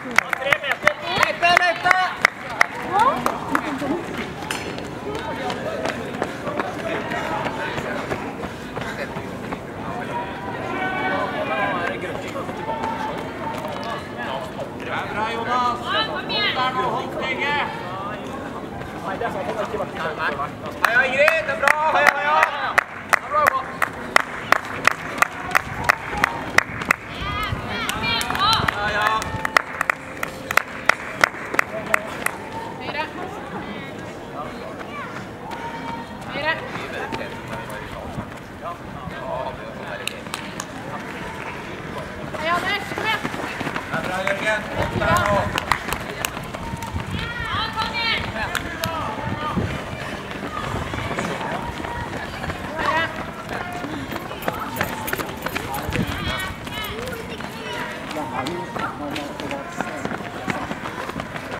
Bra, Jonas! Der nå, hold steget! Heia, Ingrid! Det er bra! Heia, heia!